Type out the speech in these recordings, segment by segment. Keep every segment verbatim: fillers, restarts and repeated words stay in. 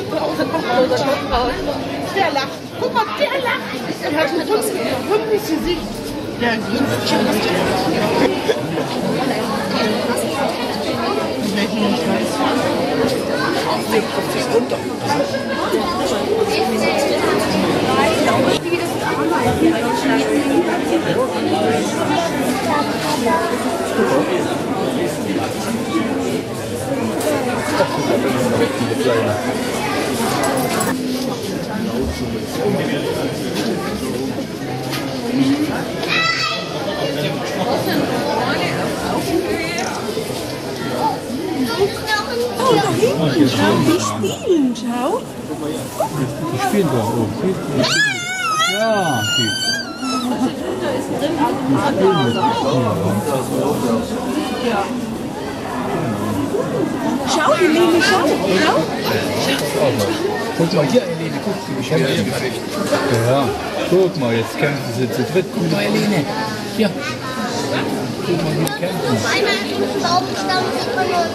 Der lacht. Guck mal, der lacht. Der hat ein rümpeliges Gesicht. Der grinst schon. Welchen ich weiß. Auflegt auf sich runter. Oh, da hinten, schau, die spielen, schau. Die spielen da oben. Ja, die. Schau, Helene, schau, schau. Guck mal hier, Helene, guck, die kämpfen. Ja, guck mal, jetzt kämpfen sie zu dritt. Guck mal, Helene. Hier. Guck mal, wie kämpfen. Einmal in den Baumstamm verloren.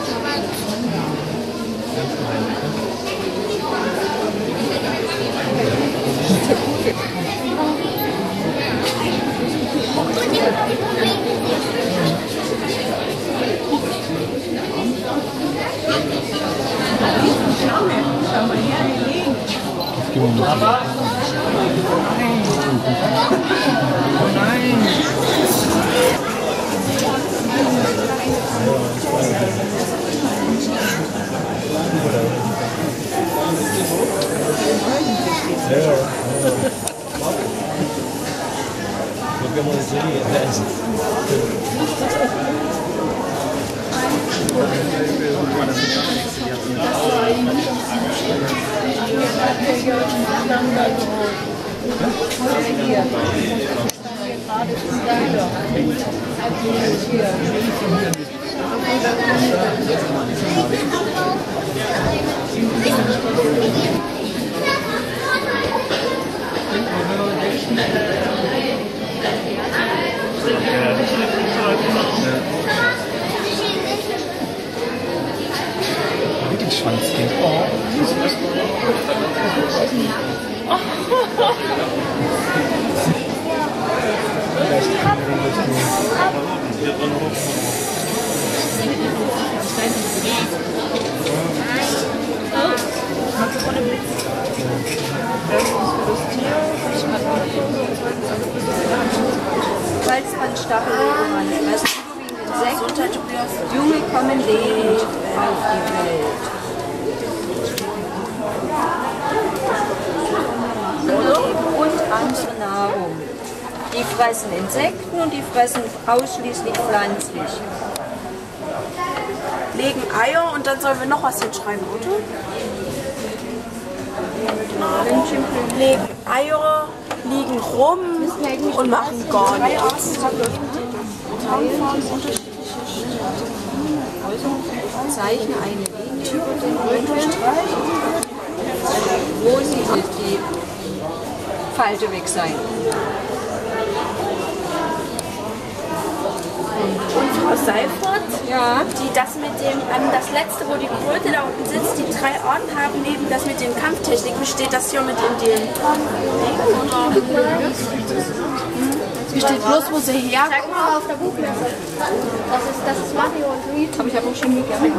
Schau mal her, Helene. Jetzt gehen wir mal. Oh nein! Ja. So kann man das ja nicht essen. Schwanzkind. Oh. Salzbandstachelleguan, also überwiegend Insekten. Junge kommen lebend auf die Welt. Und andere Nahrung. Die fressen Insekten und die fressen ausschließlich pflanzlich. Legen Eier und dann sollen wir noch was hinschreiben, oder? Legen Eier, liegen rum und machen gar nichts. Zeichne eine Linie über den Rücken, wo sie die Falte weg sein. Und Frau Seifert, Ja. die das mit dem, ähm, das letzte, wo die Kröte da unten sitzt, die drei Orden haben, neben das mit den Kampftechniken, steht das hier mit in den... Hier steht bloß, wo sie her. Zeig mal auf der Buchmesse. Das ist, das ist Mario und Luigi. Aber ich habe auch schon gegessen.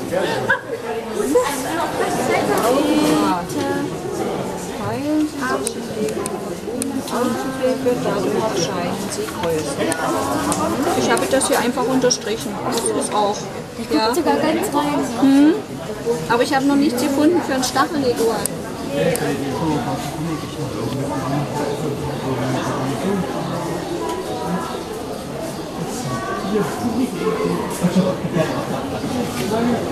Ich habe das hier einfach unterstrichen. Das ist auch. Ja. Sogar ganz rein. Hm. Aber ich habe noch nichts gefunden für ein Stacheleguan. Ja.